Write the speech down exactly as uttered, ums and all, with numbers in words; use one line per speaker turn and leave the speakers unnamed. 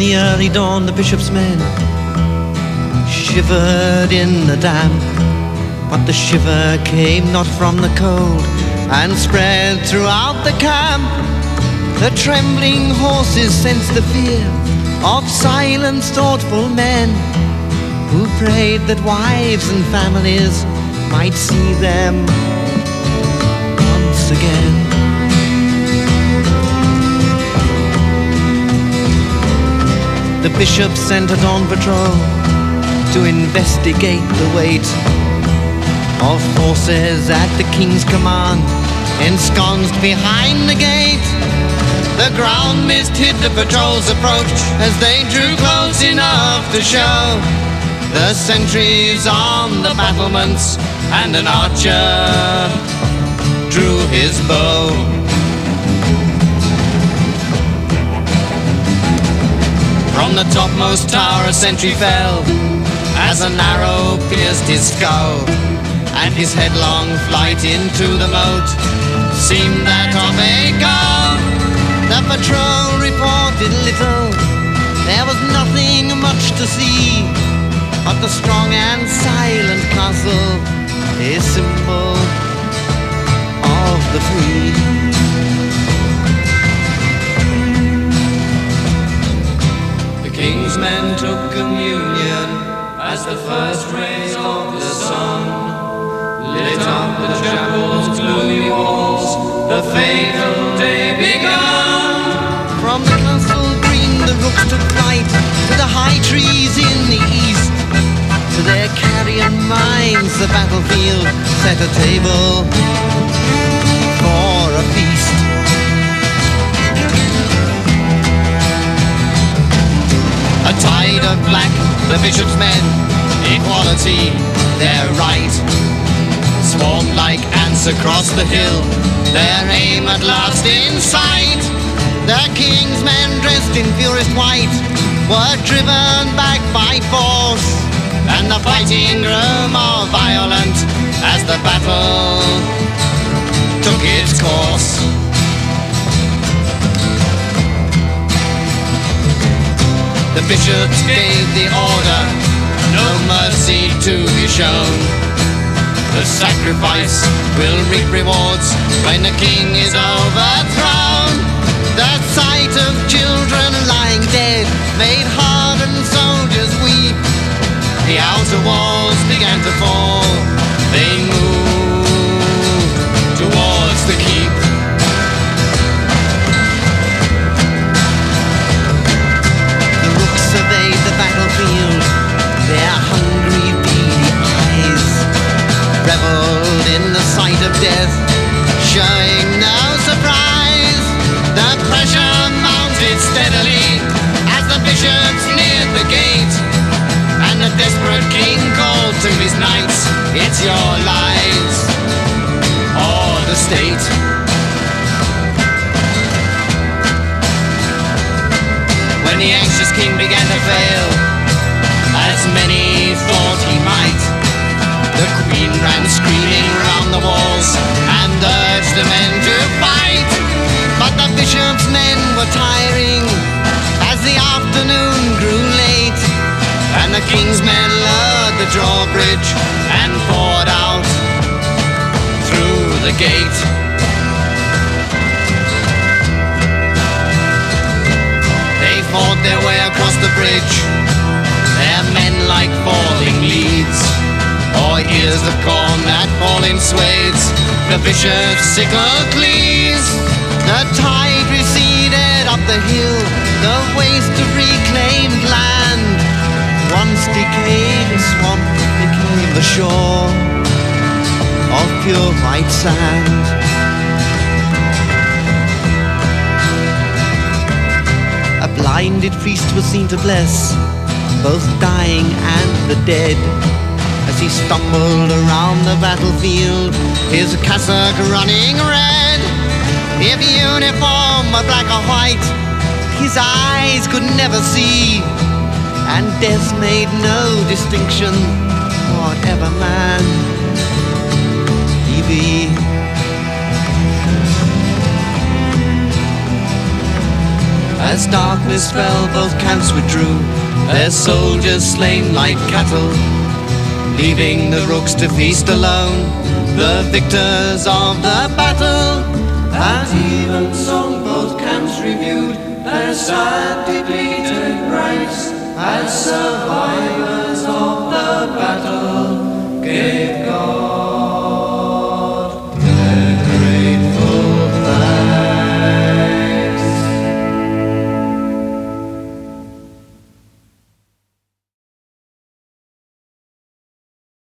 the early dawn, the bishop's men shivered in the damp, but the shiver came not from the cold and spread throughout the camp. The trembling horses sensed the fear of silent, thoughtful men who prayed that wives and families might see them once again. The bishop sent a dawn patrol to investigate the weight of forces at the king's command, ensconced behind the gate. The ground mist hid the patrol's approach as they drew close enough to show the sentries on the battlements, and an archer drew his bow. From the topmost tower a sentry fell as an arrow pierced his skull, and his headlong flight into the moat seemed that of a gull. The patrol reported little, there was nothing much to see, but the strong and silent castle, a symbol of the free. The king's men took communion as the first rays of the sun lit up the chapel's gloomy walls, the fatal day begun. From the castle green the rooks took flight to the high trees in the east. To their carrion minds the battlefield set a table for a feast. A tide of black, the bishop's men, equality, their right, swarmed like ants across the hill, their aim at last in sight. The king's men dressed in purest white were driven back by force, and the fighting grew more violent as the battle took its course. The bishops gave the order, no mercy to be shown. The sacrifice will reap rewards when the king is overthrown. The sight of children lying dead made hardened soldiers weep. The outer walls began to fall, they moved towards the keep. The rooks surveyed the battlefield, their hungry beady eyes reveled in the sight of death, showing no surprise. The pressure mounted steadily as the bishops neared the gate, and the desperate king called to his knights, it's your lives or the state. When the anxious king began to fail, as many thought he might, the queen ran screaming round the walls and urged the men to fight. But the bishop's men were tiring as the afternoon grew late, and the king's men lowered the drawbridge and poured out through the gate. They fought their way across the bridge, their men like falling leaves, or ears of corn that fall in swathes. The bishop's sickle cleaves. The tide receded up the hill, the waste of reclaimed land. Once decayed swamp became the shore of pure white sand. A blinded priest was seen to bless both dying and the dead, as he stumbled around the battlefield, his cassock running red. If uniform were black or white, his eyes could never see, and death made no distinction, whatever man he be. As darkness fell, both camps withdrew, their soldiers slain like cattle, leaving the rooks to feast alone, the victors of the battle. At evensong both camps reviewed their sad depleted ranks, as survived